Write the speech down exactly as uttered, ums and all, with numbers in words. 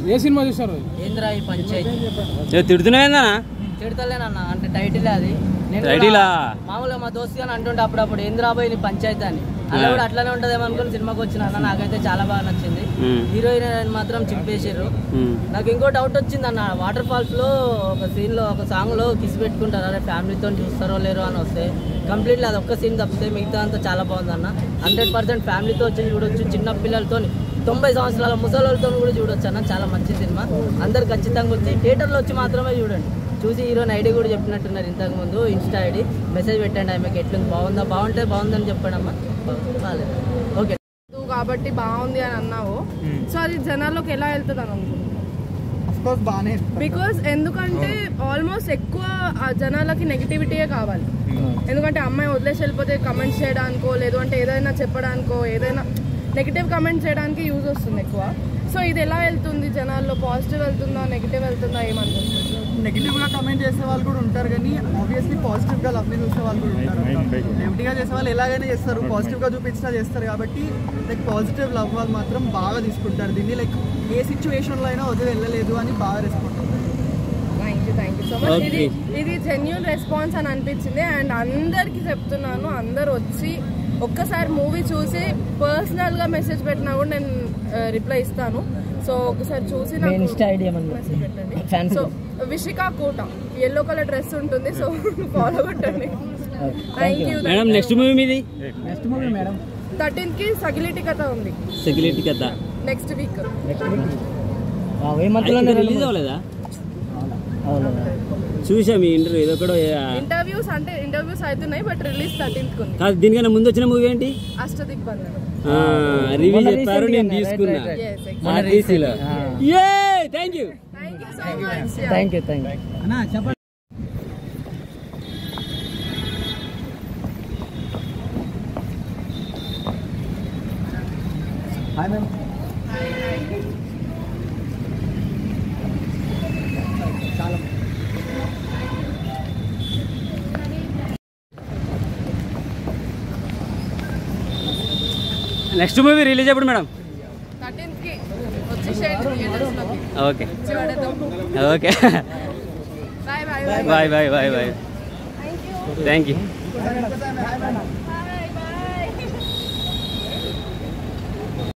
ఏ cinema చూసారు? ఏంద్రా ఈ పంచాయతీ తిడుతున్నావేందా? తిడతలేనన్నా, అంటే టైటిల్ అది. నేను మామూలుగా మా దోస్తు అని అంటుంటే అప్పుడప్పుడు ఏంద్రాబాయ్ నీ పంచాయతీ అని. అలా కూడా అట్లానే ఉంటదేమో అనుకుని సినిమాకి వచ్చిన అన్న. నాకైతే చాలా బాగా నచ్చింది. హీరోయిన్ మాత్రం చింపేసారు. నాకు ఇంకో డౌట్ వచ్చింది అన్న, వాటర్ ఫాల్స్ లో ఒక సీన్ లో ఒక సాంగ్ లో కిస్ పెట్టుకుంటారు, అదే ఫ్యామిలీతో చూస్తారో లేరో అని వస్తే కంప్లీట్లీ అది ఒక్క సీన్ తప్పితే మిగతా అంతా చాలా బాగుంది అన్న. హండ్రెడ్ పర్సెంట్ ఫ్యామిలీతో వచ్చి చూడొచ్చు, చిన్న పిల్లలతో తొంభై సంవత్సరాల ముసలితో కూడా చూడొచ్చు అన్న. చాలా మంచి సినిమా, అందరు ఖచ్చితంగా వచ్చి థియేటర్లో వచ్చి మాత్రమే చూడండి. చూసి హీరోని ఐడి కూడా చెప్పినట్టున్నారు ఇంతకు ముందు, ఇన్స్టా ఐడి మెసేజ్ పెట్టండి ఆమెకి, ఎట్లుంది బాగుందా, బాగుంటే బాగుందని చెప్పాడమ్మా. బాగాలేదు ఓకే కాబట్టి బాగుంది అని అన్నావు. సో అది జనాల్లోకి ఎలా వెళ్తుంది అని అనుకుంటున్నాను. బికాస్ ఎందుకంటే ఆల్మోస్ట్ ఎక్కువ జనాలకి నెగిటివిటీయే కావాలి. ఎందుకంటే అమ్మాయి వదిలేసి వెళ్ళిపోతే కమెంట్స్ చేయడానికో లేదు అంటే ఏదైనా చెప్పడానికో ఏదైనా నెగిటివ్ కమెంట్స్ చేయడానికి యూజ్ వస్తుంది ఎక్కువ. సో ఇది ఎలా వెళ్తుంది జనాల్లో? పాజిటివ్ వెళ్తుందా నెగిటివ్ వెళ్తుందా ఏమనుకుంటున్నారు? నెగిటివ్ గా కమెంట్ చేసే వాళ్ళు కూడా ఉంటారు, కానీ ఆబ్వియస్లీ పాజిటివ్ గా లవ్ ని చూసే వాళ్ళు కూడా ఉంటారు. నెగిటివ్ గా చేసే వాళ్ళు ఎలాగైనా చేస్తారు, పాజిటివ్ గా చూపించినా చేస్తారు. కాబట్టి లైక్ పాజిటివ్ లవ్ వాళ్ళు మాత్రం బాగా తీసుకుంటారు దీన్ని. లైక్ ఏ సిచ్యువేషన్ లో అయినా వదిలి వెళ్ళలేదు అని బాగా రెస్పాండ్ అవుతారు. Thank you thank you so much. ఇది ఇది జెన్యూన్ రెస్పాన్స్ అని అనిపించింది. అండ్ అందరికి చెప్తున్నాను, అందరు వచ్చి ఒక్కసారి మూవీ చూసి పర్సనల్ గా మెసేజ్ పెట్టినా కూడా నేను రిప్లై ఇస్తాను. సో ఒకసారి చూసి నాకు మెసేజ్ పెట్టండి. So Vishika Kota yellow colour dress ఉంటుంది, సో ఫాలో కొట్టండి. Thank you. నెక్స్ట్ మూవీ మీది? నెక్స్ట్ మూవీ మేడం థర్టీన్త్ కి సగిలిటి కథ ఉంది. సగిలిటి కథ నెక్స్ట్ వీక్. రిలీజ్ అవ్వలేదా? చూసా మీ ఇంటర్వ్యూ ఏదో కూడా. ఇంటర్వ్యూస్ అంటే ఇంటర్వ్యూస్ అవుతున్నాయి, బట్ రిలీజ్ థర్టీన్త్ కు. కాదు, దీనికన్నా ముందు వచ్చిన మూవీ ఏంటి? అష్టదిగ్బంధనం. రివ్యూ చెప్పారు, నేను తీసుకున్నా. Thank you thank you so much. Thank you thank you చెప్పండి. Hi ma'am. చాలా నెక్స్ట్ మూవీ రిలీజ్ ఎప్పుడు మేడం? థర్టీన్త్ కి వచ్చేసేయండి థియేటర్స్ లోకి. Okay okay bye bye bye bye bye bye. Thank you thank you.